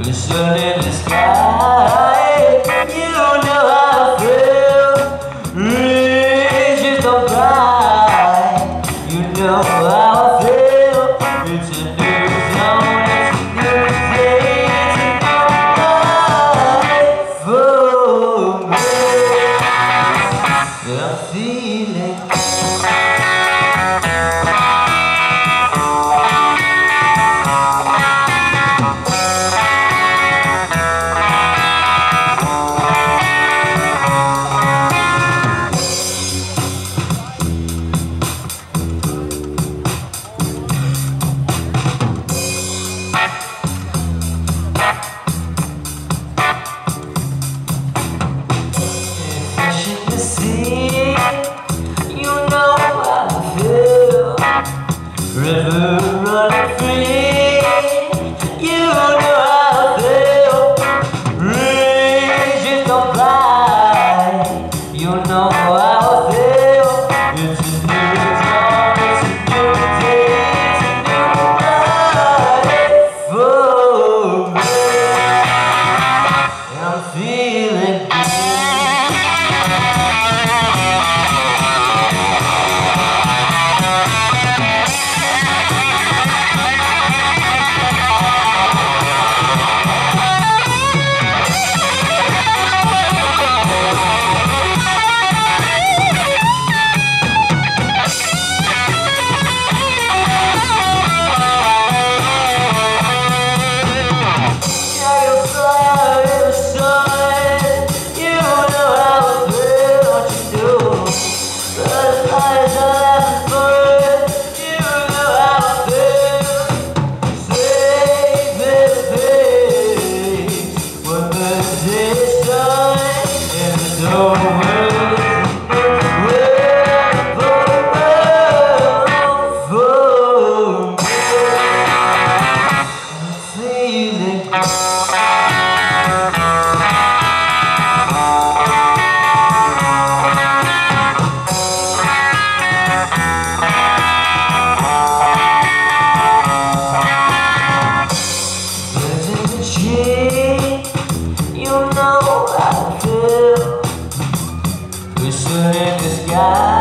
sun in the sky. You know how I feel. Riches don't cry. You know how I feel. It's a new zone. It's a new day. It's a new life for me. I'm feeling. River running free, you know how I feel. Riches don't fly, you know how I feel. It's a new dawn, it's a new day, it's a new life for me. I'm feeling good. You know how I feel. We're in the sky.